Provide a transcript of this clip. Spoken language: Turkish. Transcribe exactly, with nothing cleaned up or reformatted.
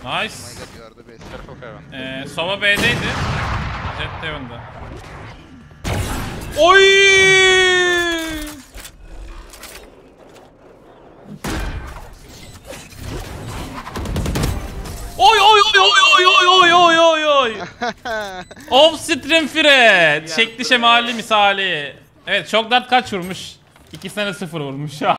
Nice. Ee, Sova B'deydi. Jet de önde. Oy! Oy oy oy oy oy oy oy oy oy. Off stream Fred. Şekli şemali misali. Evet, çok dart kaç vurmuş? İkisine de sıfır vurmuş.